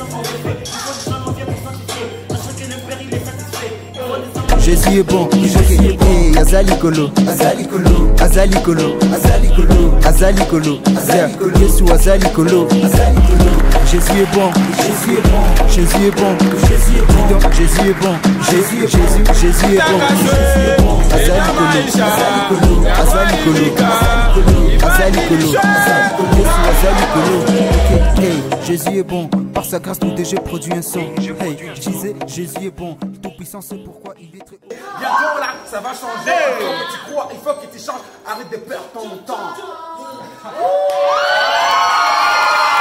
Jésus est bon, hey, Azalikolo, Azalikolo, Azalikolo, Azalikolo, Azalikolo, Yesu Azalikolo, Jésus est bon, Jésus est bon, Jésus est bon, Jésus est bon, Jésus est bon, Jésus est bon, Azalikolo, Azalikolo, Azalikolo, Yesu Azalikolo, hey, Jésus est bon, par sa grâce tout déjà produit un son, hey, je disais, Jésus est bon, tout puissant c'est pourquoi il est très haut. Bientôt là, ça va changer. Comme tu crois, il faut que tu changes. Arrête de perdre ton temps.